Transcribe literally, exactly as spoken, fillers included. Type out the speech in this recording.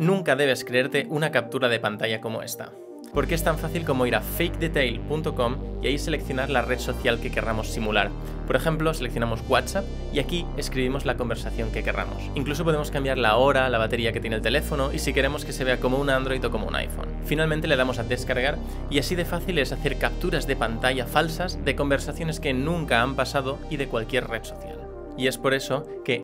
nunca debes creerte una captura de pantalla como esta. Porque es tan fácil como ir a fake detail punto com y ahí seleccionar la red social que querramos simular. Por ejemplo, seleccionamos WhatsApp y aquí escribimos la conversación que querramos. Incluso podemos cambiar la hora, la batería que tiene el teléfono y si queremos que se vea como un Android o como un iPhone. Finalmente le damos a descargar y así de fácil es hacer capturas de pantalla falsas de conversaciones que nunca han pasado y de cualquier red social. Y es por eso que